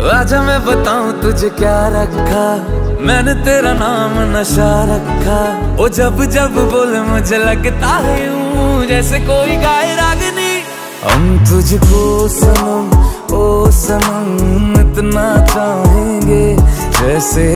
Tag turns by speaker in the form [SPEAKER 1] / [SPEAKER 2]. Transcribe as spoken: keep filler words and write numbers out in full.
[SPEAKER 1] आजा मैं बताऊं तुझे क्या रखा, मैंने तेरा नाम नशा रखा। ओ जब जब बोले मुझे लगता है यूं जैसे कोई गाए रागनी। हम तुझको सनम ओ सनम इतना चाहेंगे जैसे